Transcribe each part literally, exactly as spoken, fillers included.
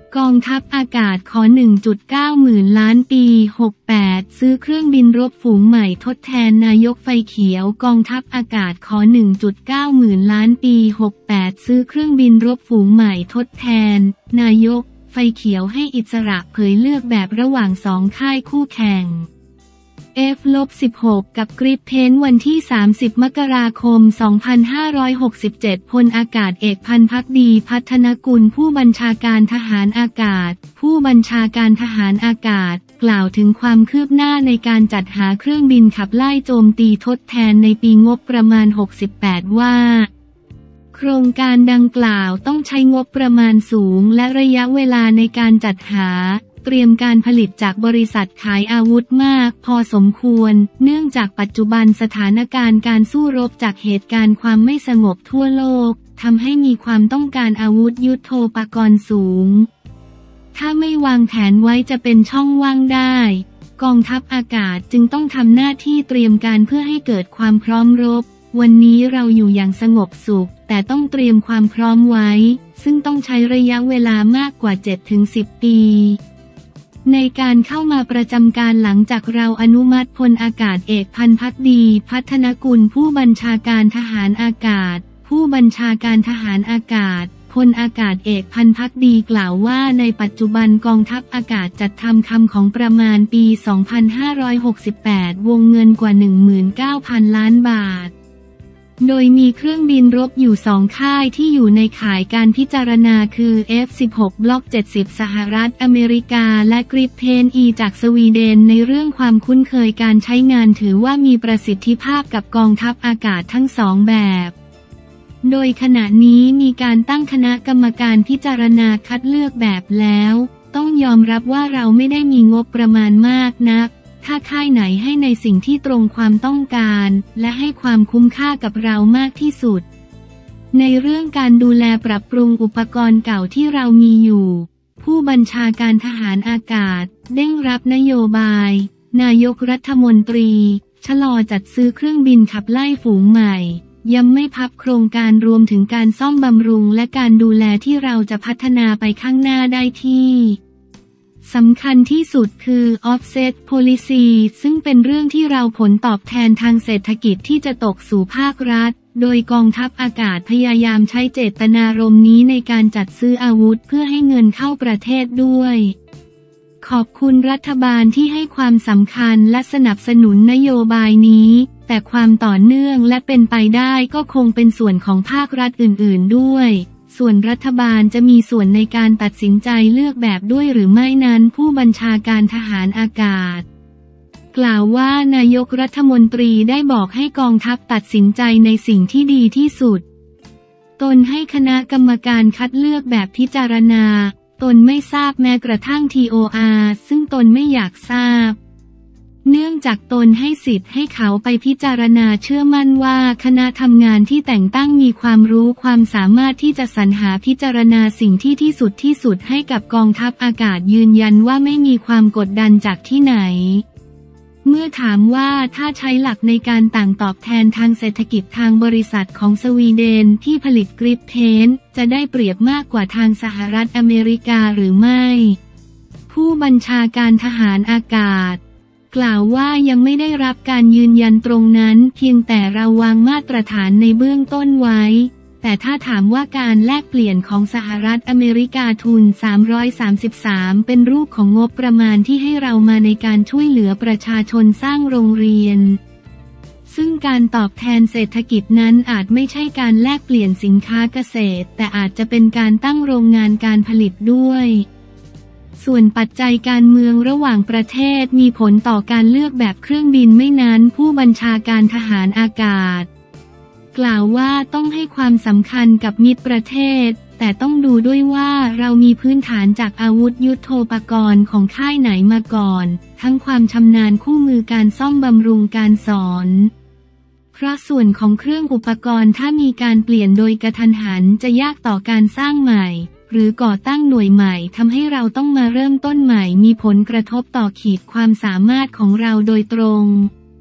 กองทัพอากาศขอ หนึ่งจุดเก้า หมื่นล้านปี หกสิบแปด ซื้อเครื่องบินรบฝูงใหม่ทดแทนนายกไฟเขียวกองทัพอากาศขอ หนึ่งจุดเก้า หมื่นล้านปี หกสิบแปด ซื้อเครื่องบินรบฝูงใหม่ทดแทนนายกไฟเขียวให้อิสระเผยเลือกแบบระหว่างสองค่ายคู่แข่ง เอฟ สิบหก กับกริปเพนวันที่ สามสิบ มกราคม สองพันห้าร้อยหกสิบเจ็ด พลอากาศเอกพันธ์ภักดีพัฒนกุลผู้บัญชาการทหารอากาศผู้บัญชาการทหารอากาศกล่าวถึงความคืบหน้าในการจัดหาเครื่องบินขับไล่โจมตีทดแทนในปีงบประมาณ หกสิบแปด ว่าโครงการดังกล่าวต้องใช้งบประมาณสูงและระยะเวลาในการจัดหาเตรียมการผลิตจากบริษัทขายอาวุธมากพอสมควรเนื่องจากปัจจุบันสถานการณ์การสู้รบจากเหตุการณ์ความไม่สงบทั่วโลกทำให้มีความต้องการอาวุธยุทโธปกรณ์สูงถ้าไม่วางแผนไว้จะเป็นช่องว่างได้กองทัพอากาศจึงต้องทำหน้าที่เตรียมการเพื่อให้เกิดความพร้อมรบวันนี้เราอยู่อย่างสงบสุขแต่ต้องเตรียมความพร้อมไว้ซึ่งต้องใช้ระยะเวลามากกว่า เจ็ดถึงสิบ ปีในการเข้ามาประจำการหลังจากเราอนุมัติพลอากาศเอกพันธ์ภักดีพัฒนกุลผู้บัญชาการทหารอากาศผู้บัญชาการทหารอากาศพลอากาศเอกพันธ์ภักดีกล่าวว่าในปัจจุบันกองทัพอากาศจัดทำคำของประมาณปี สองพันห้าร้อยหกสิบแปด วงเงินกว่า หนึ่งหมื่นเก้าพัน ล้านบาทโดยมีเครื่องบินรบอยู่สองค่ายที่อยู่ในข่ายการพิจารณาคือ เอฟ สิบหก บล็อก เจ็ดสิบ สหรัฐอเมริกาและกริปเพน อี จากสวีเดนในเรื่องความคุ้นเคยการใช้งานถือว่ามีประสิทธิภาพกับกองทัพอากาศทั้งสองแบบโดยขณะนี้มีการตั้งคณะกรรมการพิจารณาคัดเลือกแบบแล้วต้องยอมรับว่าเราไม่ได้มีงบประมาณมากนักถ้าค่ายไหนให้ในสิ่งที่ตรงความต้องการและให้ความคุ้มค่ากับเรามากที่สุดในเรื่องการดูแลปรับปรุงอุปกรณ์เก่าที่เรามีอยู่ผู้บัญชาการทหารอากาศเร่งรับนโยบายนายกรัฐมนตรีชะลอจัดซื้อเครื่องบินขับไล่ฝูงใหม่ยังไม่พับโครงการรวมถึงการซ่อมบำรุงและการดูแลที่เราจะพัฒนาไปข้างหน้าได้ที่สำคัญที่สุดคือ offset policy ซึ่งเป็นเรื่องที่เราผลตอบแทนทางเศรษฐกิจที่จะตกสู่ภาครัฐโดยกองทัพอากาศพยายามใช้เจตนารมณ์นี้ในการจัดซื้ออาวุธเพื่อให้เงินเข้าประเทศด้วยขอบคุณรัฐบาลที่ให้ความสำคัญและสนับสนุนนโยบายนี้แต่ความต่อเนื่องและเป็นไปได้ก็คงเป็นส่วนของภาครัฐอื่นๆด้วยส่วนรัฐบาลจะมีส่วนในการตัดสินใจเลือกแบบด้วยหรือไม่นั้นผู้บัญชาการทหารอากาศกล่าวว่านายกรัฐมนตรีได้บอกให้กองทัพตัดสินใจในสิ่งที่ดีที่สุดตนให้คณะกรรมการคัดเลือกแบบพิจารณาตนไม่ทราบแม้กระทั่ง ที โอ อาร์ ซึ่งตนไม่อยากทราบเนื่องจากตนให้สิทธิ์ให้เขาไปพิจารณาเชื่อมั่นว่าคณะทำงานที่แต่งตั้งมีความรู้ความสามารถที่จะสรรหาพิจารณาสิ่งที่ที่สุดที่สุดให้กับกองทัพอากาศยืนยันว่าไม่มีความกดดันจากที่ไหนเมื่อถามว่าถ้าใช้หลักในการต่างตอบแทนทางเศรษฐกิจทางบริษัทของสวีเดนที่ผลิตกริปเพนจะได้เปรียบมากกว่าทางสหรัฐอเมริกาหรือไม่ผู้บัญชาการทหารอากาศกล่าวว่ายังไม่ได้รับการยืนยันตรงนั้นเพียงแต่เราวางมาตรฐานในเบื้องต้นไว้แต่ถ้าถามว่าการแลกเปลี่ยนของสหรัฐอเมริกาทุนสามร้อยสามสิบสามเป็นรูปของงบประมาณที่ให้เรามาในการช่วยเหลือประชาชนสร้างโรงเรียนซึ่งการตอบแทนเศรษฐกิจนั้นอาจไม่ใช่การแลกเปลี่ยนสินค้าเกษตรแต่อาจจะเป็นการตั้งโรงงานการผลิตด้วยส่วนปัจจัยการเมืองระหว่างประเทศมีผลต่อการเลือกแบบเครื่องบินไม่นั้นผู้บัญชาการทหารอากาศกล่าวว่าต้องให้ความสำคัญกับมิตรประเทศแต่ต้องดูด้วยว่าเรามีพื้นฐานจากอาวุธยุทโธปกรณ์ของค่ายไหนมาก่อนทั้งความชำนาญคู่มือการซ่อมบำรุงการสอนเพราะส่วนของเครื่องอุปกรณ์ถ้ามีการเปลี่ยนโดยกระทันหันจะยากต่อการสร้างใหม่หรือก่อตั้งหน่วยใหม่ทำให้เราต้องมาเริ่มต้นใหม่มีผลกระทบต่อขีดความสามารถของเราโดยตรง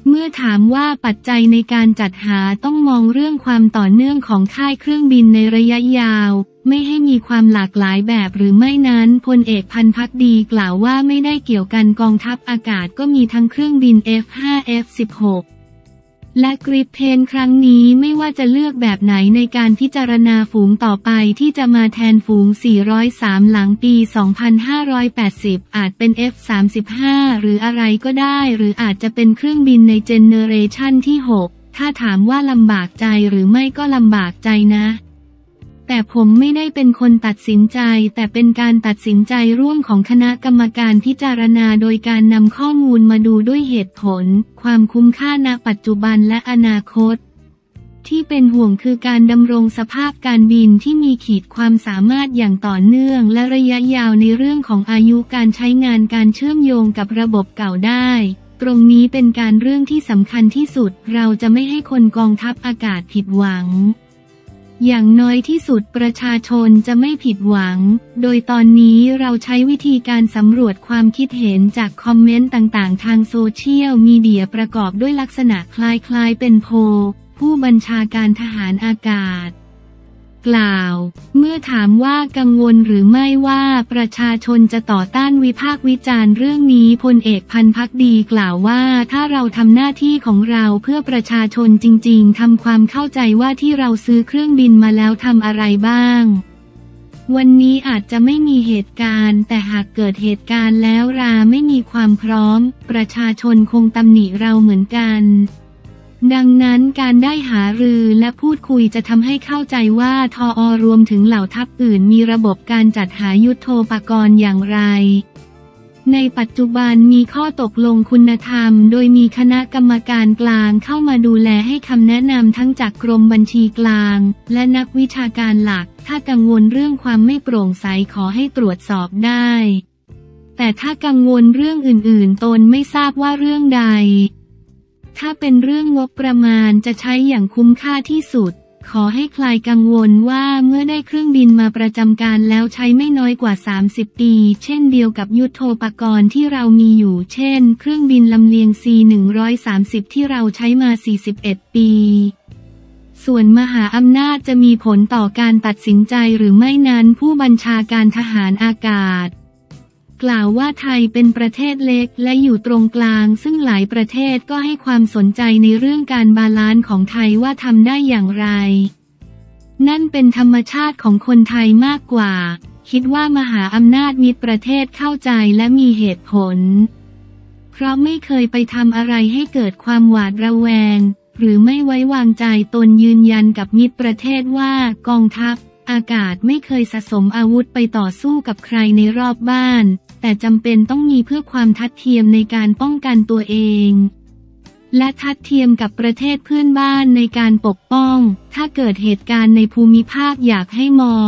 เมื่อถามว่าปัจจัยในการจัดหาต้องมองเรื่องความต่อเนื่องของค่ายเครื่องบินในระยะยาวไม่ให้มีความหลากหลายแบบหรือไม่นั้นพลเอกพันธุ์ภักดีกล่าวว่าไม่ได้เกี่ยวกันกองทัพอากาศก็มีทั้งเครื่องบิน เอฟ ห้า เอฟ สิบหก และกริปเพนครั้งนี้ไม่ว่าจะเลือกแบบไหนในการพิจารณาฝูงต่อไปที่จะมาแทนฝูงสี่ร้อยสามหลังปี สองพันห้าร้อยแปดสิบ อาจเป็น เอฟ สามสิบห้า หรืออะไรก็ได้หรืออาจจะเป็นเครื่องบินในเจเนเรชันที่ หก ถ้าถามว่าลำบากใจหรือไม่ก็ลำบากใจนะแต่ผมไม่ได้เป็นคนตัดสินใจแต่เป็นการตัดสินใจร่วมของคณะกรรมการพิจารณาโดยการนำข้อมูลมาดูด้วยเหตุผลความคุ้มค่าณปัจจุบันและอนาคตที่เป็นห่วงคือการดำรงสภาพการบินที่มีขีดความสามารถอย่างต่อเนื่องและระยะยาวในเรื่องของอายุการใช้งานการเชื่อมโยงกับระบบเก่าได้ตรงนี้เป็นการเรื่องที่สำคัญที่สุดเราจะไม่ให้คนกองทัพอากาศผิดหวังอย่างน้อยที่สุดประชาชนจะไม่ผิดหวังโดยตอนนี้เราใช้วิธีการสำรวจความคิดเห็นจากคอมเมนต์ต่างๆทางโซเชียลมีเดียประกอบด้วยลักษณะคล้ายๆเป็นโพลผู้บัญชาการทหารอากาศกล่าวเมื่อถามว่ากังวลหรือไม่ว่าประชาชนจะต่อต้านวิพากษ์วิจารณ์เรื่องนี้พลเอกพันธุ์ภักดีกล่าวว่าถ้าเราทำหน้าที่ของเราเพื่อประชาชนจริงๆทำความเข้าใจว่าที่เราซื้อเครื่องบินมาแล้วทำอะไรบ้างวันนี้อาจจะไม่มีเหตุการณ์แต่หากเกิดเหตุการณ์แล้วราไม่มีความพร้อมประชาชนคงตำหนิเราเหมือนกันดังนั้นการได้หารือและพูดคุยจะทำให้เข้าใจว่าทอ.รวมถึงเหล่าทัพอื่นมีระบบการจัดหายุทโธปกรณ์อย่างไรในปัจจุบันมีข้อตกลงคุณธรรมโดยมีคณะกรรมการกลางเข้ามาดูแลให้คำแนะนำทั้งจากกรมบัญชีกลางและนักวิชาการหลักถ้ากังวลเรื่องความไม่โปร่งใสขอให้ตรวจสอบได้แต่ถ้ากังวลเรื่องอื่นๆตนไม่ทราบว่าเรื่องใดถ้าเป็นเรื่องงบประมาณจะใช้อย่างคุ้มค่าที่สุดขอให้คลายกังวลว่าเมื่อได้เครื่องบินมาประจำการแล้วใช้ไม่น้อยกว่าสามสิบปีเช่นเดียวกับยุทโธปกรณ์ที่เรามีอยู่เช่นเครื่องบินลำเลียง ซี หนึ่งร้อยสามสิบ ที่เราใช้มาสี่สิบเอ็ดปีส่วนมหาอำนาจจะมีผลต่อการตัดสินใจหรือไม่นั้นผู้บัญชาการทหารอากาศกล่าวว่าไทยเป็นประเทศเล็กและอยู่ตรงกลางซึ่งหลายประเทศก็ให้ความสนใจในเรื่องการบาลานซ์ของไทยว่าทำได้อย่างไรนั่นเป็นธรรมชาติของคนไทยมากกว่าคิดว่ามหาอำนาจมิตรประเทศเข้าใจและมีเหตุผลเพราะไม่เคยไปทำอะไรให้เกิดความหวาดระแวงหรือไม่ไว้วางใจตนยืนยันกับมิตรประเทศว่ากองทัพอากาศไม่เคยสะสมอาวุธไปต่อสู้กับใครในรอบบ้านแต่จำเป็นต้องมีเพื่อความทัดเทียมในการป้องกันตัวเองและทัดเทียมกับประเทศเพื่อนบ้านในการปกป้องถ้าเกิดเหตุการณ์ในภูมิภาคอยากให้มอ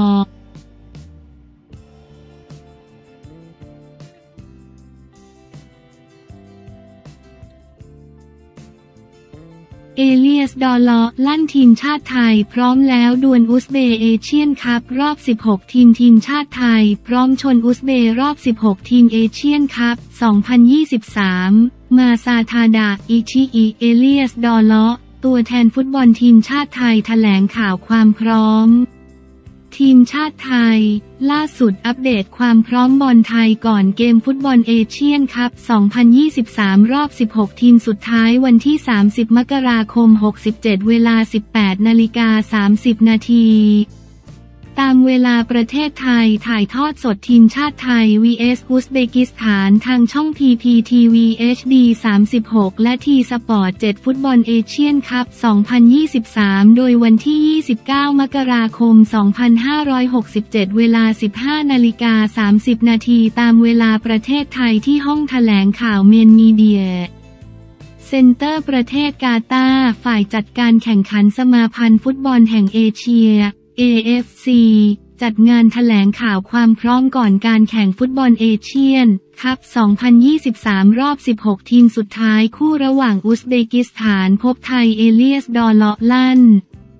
เอเลียส ดอลล์ลั่นทีมชาติไทยพร้อมแล้วดวลอุซเบย์เอเชียนคัพรอบสิบหกทีมทีมชาติไทยพร้อมชนอุซเบย์รอบสิบหกทีมเอเชียนคัพสองพันยี่สิบสามมาซาทาดะอิชิอิเอเลียส ดอลล์ตัวแทนฟุตบอลทีมชาติไทยแถลงข่าวความพร้อมทีมชาติไทยล่าสุดอัปเดตความพร้อมบอลไทยก่อนเกมฟุตบอลเอเชียนคัพสองพันยี่สิบสามรอบสิบหกทีมสุดท้ายวันที่สามสิบมกราคมหกสิบเจ็ดเวลา สิบแปดนาฬิกาสามสิบนาทีตามเวลาประเทศไทยถ่ายทอดสดทีมชาติไทย วี เอส อุซเบกิสถานทางช่อง พี พี ที วี เอช ดี สามสิบหกและทีสปอร์ตเจ็ดฟุตบอลเอเชียนคัพสองพันยี่สิบสามโดยวันที่ยี่สิบเก้ามกราคมสองพันห้าร้อยหกสิบเจ็ดเวลา สิบห้านาฬิกาสามสิบนาทีตามเวลาประเทศไทยที่ห้องแถลงข่าวเมนมีเดียเซ็นเตอร์ประเทศกาตาร์ฝ่ายจัดการแข่งขันสมาพันธ์ฟุตบอลแห่งเอเชีย เอ เอฟ ซี จัดงานแถลงข่าวความพร้อมก่อนการแข่งฟุตบอลเอเชียนคัพสองพันยี่สิบสามรอบสิบหกทีมสุดท้ายคู่ระหว่างอุซเบกิสถานพบไทยเอเลียส ดอลล์ลั่น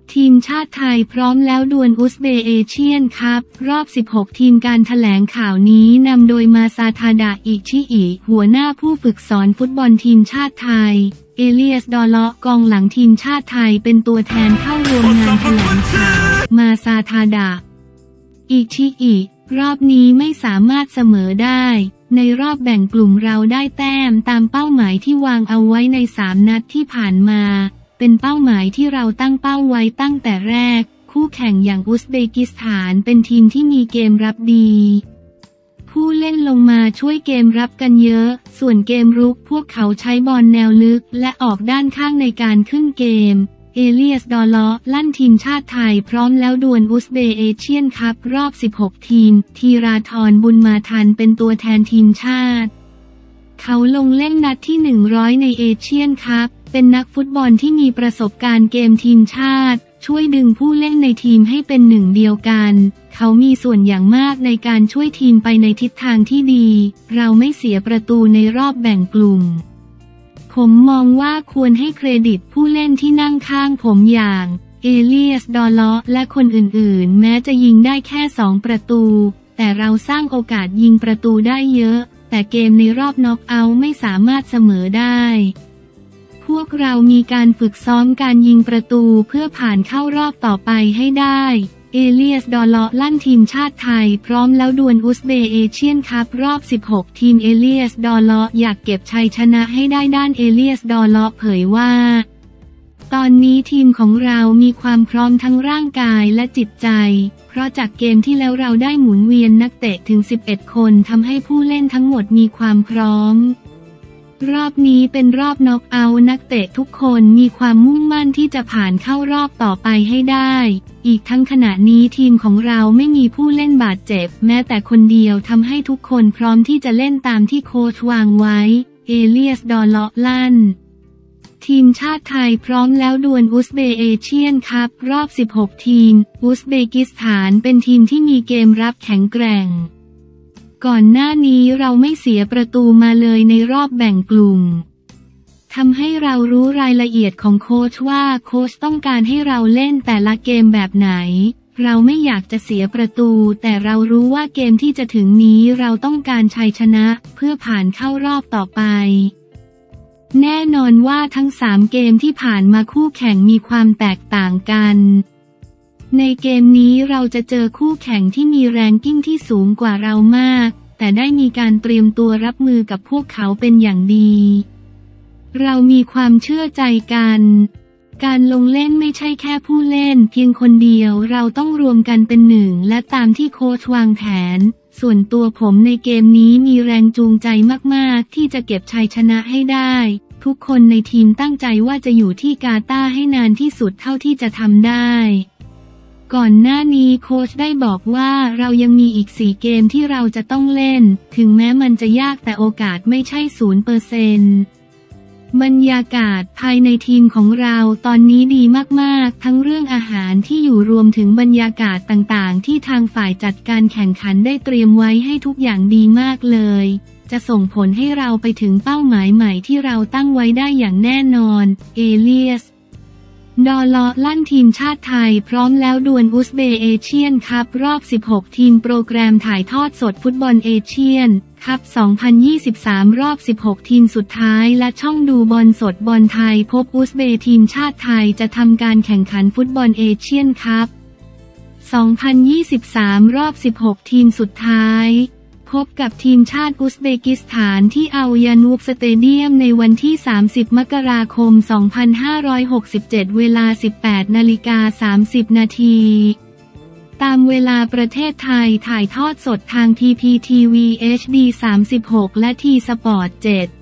ทีมชาติไทยพร้อมแล้วดวลอุซเบย์เอเชียนคัพรอบสิบหกทีมการแถลงข่าวนี้นำโดยมาซาทาดะอิชิอิหัวหน้าผู้ฝึกสอนฟุตบอลทีมชาติไทยเอเลียสดอเลาะกองหลังทีมชาติไทยเป็นตัวแทนเข้าร่วมงานแถลงข่าวมาซาทาดะอิชิอิรอบนี้ไม่สามารถเสมอได้ในรอบแบ่งกลุ่มเราได้แต้มตามเป้าหมายที่วางเอาไว้ในสามนัดที่ผ่านมาเป็นเป้าหมายที่เราตั้งเป้าไว้ตั้งแต่แรกคู่แข่งอย่างอุซเบกิสถานเป็นทีมที่มีเกมรับดีผู้เล่นลงมาช่วยเกมรับกันเยอะส่วนเกมรุกพวกเขาใช้บอลแนวลึกและออกด้านข้างในการขึ้นเกมเอเลียสดอเลาะลั่นทีมชาติไทยพร้อมแล้วดวลอุซเบย์เอเชียนคัพรอบสิบหกทีมธีราธรบุญมาทันเป็นตัวแทนทีมชาติเขาลงเล่นนัดที่หนึ่งร้อยในเอเชียนคัพเป็นนักฟุตบอลที่มีประสบการณ์เกมทีมชาติช่วยดึงผู้เล่นในทีมให้เป็นหนึ่งเดียวกันเขามีส่วนอย่างมากในการช่วยทีมไปในทิศทางที่ดีเราไม่เสียประตูในรอบแบ่งกลุ่มผมมองว่าควรให้เครดิตผู้เล่นที่นั่งข้างผมอย่างเอเลียสดอเลาะและคนอื่นๆแม้จะยิงได้แค่สองประตูแต่เราสร้างโอกาสยิงประตูได้เยอะแต่เกมในรอบน็อกเอาท์ไม่สามารถเสมอได้พวกเรามีการฝึกซ้อมการยิงประตูเพื่อผ่านเข้ารอบต่อไปให้ได้เอเลียสดอเลาะลั่นทีมชาติไทยพร้อมแล้วดวลอุซเบย์เอเชียนคัพรอบสิบหกทีมเอเลียสดอเลาะอยากเก็บชัยชนะให้ได้ด้านเอเลียสดอเลาะเผยว่าตอนนี้ทีมของเรามีความพร้อมทั้งร่างกายและจิตใจเพราะจากเกมที่แล้วเราได้หมุนเวียนนักเตะถึงสิบเอ็ดคนทำให้ผู้เล่นทั้งหมดมีความพร้อมรอบนี้เป็นรอบน็อกเอาท์นักเตะทุกคนมีความมุ่งมั่นที่จะผ่านเข้ารอบต่อไปให้ได้อีกทั้งขณะนี้ทีมของเราไม่มีผู้เล่นบาดเจ็บแม้แต่คนเดียวทำให้ทุกคนพร้อมที่จะเล่นตามที่โค้ชวางไว้เอเลียสดอเลาะลั่นทีมชาติไทยพร้อมแล้วดวลอุซเบย์เอเชียนคัพรอบสิบหกทีมอุซเบกิสถานเป็นทีมที่มีเกมรับแข็งแกร่งก่อนหน้านี้เราไม่เสียประตูมาเลยในรอบแบ่งกลุ่มทำให้เรารู้รายละเอียดของโค้ชว่าโค้ชต้องการให้เราเล่นแต่ละเกมแบบไหนเราไม่อยากจะเสียประตูแต่เรารู้ว่าเกมที่จะถึงนี้เราต้องการชัยชนะเพื่อผ่านเข้ารอบต่อไปแน่นอนว่าทั้งสามเกมที่ผ่านมาคู่แข่งมีความแตกต่างกันในเกมนี้เราจะเจอคู่แข่งที่มีแรงกิ้งที่สูงกว่าเรามากแต่ได้มีการเตรียมตัวรับมือกับพวกเขาเป็นอย่างดีเรามีความเชื่อใจกันการลงเล่นไม่ใช่แค่ผู้เล่นเพียงคนเดียวเราต้องรวมกันเป็นหนึ่งและตามที่โค้ชวางแผนส่วนตัวผมในเกมนี้มีแรงจูงใจมากๆที่จะเก็บชัยชนะให้ได้ทุกคนในทีมตั้งใจว่าจะอยู่ที่กาตาร์ให้นานที่สุดเท่าที่จะทำได้ก่อนหน้านี้โค้ชได้บอกว่าเรายังมีอีกสี่เกมที่เราจะต้องเล่นถึงแม้มันจะยากแต่โอกาสไม่ใช่ศูนย์เปอร์เซ็นต์บรรยากาศภายในทีมของเราตอนนี้ดีมากๆทั้งเรื่องอาหารที่อยู่รวมถึงบรรยากาศต่างๆที่ทางฝ่ายจัดการแข่งขันได้เตรียมไว้ให้ทุกอย่างดีมากเลยจะส่งผลให้เราไปถึงเป้าหมายใหม่ที่เราตั้งไว้ได้อย่างแน่นอนเอเลียสดอเลาะลั่นทีมชาติไทยพร้อมแล้วดวลอุซเบย์เอเชียนคัพรอบสิบหกทีมโปรแกรมถ่ายทอดสดฟุตบอลเอเชียนคัพสองพันยี่สิบสามรอบสิบหกทีมสุดท้ายและช่องดูบอลสดบอลไทยพบอุซเบย์ทีมชาติไทยจะทำการแข่งขันฟุตบอลเอเชียนคัพสองพันยี่สิบสามรอบสิบหกทีมสุดท้ายพบกับทีมชาติอุซเบกิสถานที่อัลยานูบสเตเดียมในวันที่สามสิบมกราคมสองพันห้าร้อยหกสิบเจ็ดเวลา สิบแปดนาฬิกาสามสิบนาทีตามเวลาประเทศไทยถ่ายทอดสดทาง พี พี ที วี เอช ดี สามสิบหกและ ที สปอร์ต เจ็ด